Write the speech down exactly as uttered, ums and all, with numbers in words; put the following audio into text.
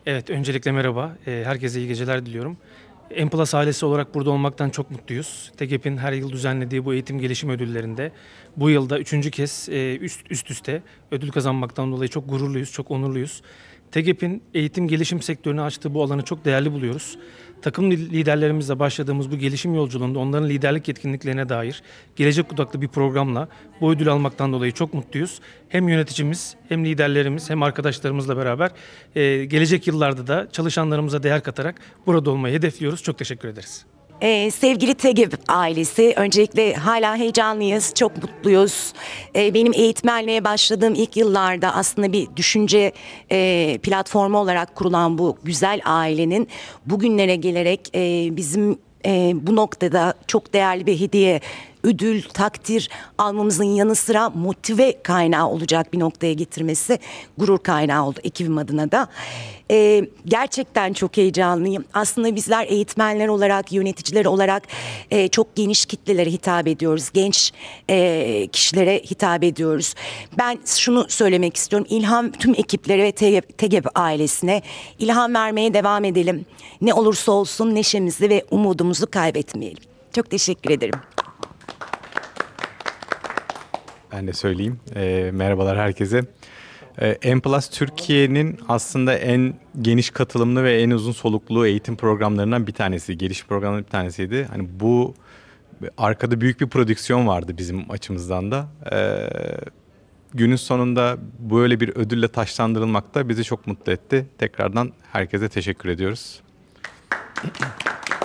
Evet, öncelikle merhaba. Eee, herkese iyi geceler diliyorum. M+ ailesi olarak burada olmaktan çok mutluyuz. TEGEP'in her yıl düzenlediği bu eğitim gelişim ödüllerinde bu yıl da üçüncü kez eee, üst, üst üste ödül kazanmaktan dolayı çok gururluyuz, çok onurluyuz. TEGEP'in eğitim gelişim sektörüne açtığı bu alanı çok değerli buluyoruz. Takım liderlerimizle başladığımız bu gelişim yolculuğunda onların liderlik yetkinliklerine dair gelecek odaklı bir programla bu ödül almaktan dolayı çok mutluyuz. Hem yöneticimiz, hem liderlerimiz, hem arkadaşlarımızla beraber e, gelecek yıllarda da çalışanlarımıza değer katarak burada olmayı hedefliyoruz. Çok teşekkür ederiz. Ee, sevgili TEGEP ailesi, öncelikle hala heyecanlıyız, çok mutluyuz. Ee, benim eğitmenliğe başladığım ilk yıllarda aslında bir düşünce e, platformu olarak kurulan bu güzel ailenin bugünlere gelerek e, bizim e, bu noktada çok değerli bir hediye, ödül, takdir almamızın yanı sıra motive kaynağı olacak bir noktaya getirmesi gurur kaynağı oldu ekibim adına da. Ee, gerçekten çok heyecanlıyım. Aslında bizler eğitmenler olarak, yöneticiler olarak e, çok geniş kitlelere hitap ediyoruz. Genç e, kişilere hitap ediyoruz. Ben şunu söylemek istiyorum. İlham tüm ekiplere ve TEGEP, TEGEP ailesine ilham vermeye devam edelim. Ne olursa olsun neşemizi ve umudumuzu kaybetmeyelim. Çok teşekkür ederim. Ben de söyleyeyim. E, merhabalar herkese. E, M+ Türkiye'nin aslında en geniş katılımlı ve en uzun soluklu eğitim programlarından bir tanesi, gelişim programlarından bir tanesiydi. Hani bu arkada büyük bir prodüksiyon vardı bizim açımızdan da. E, günün sonunda böyle bir ödülle taçlandırılmak da bizi çok mutlu etti. Tekrardan herkese teşekkür ediyoruz.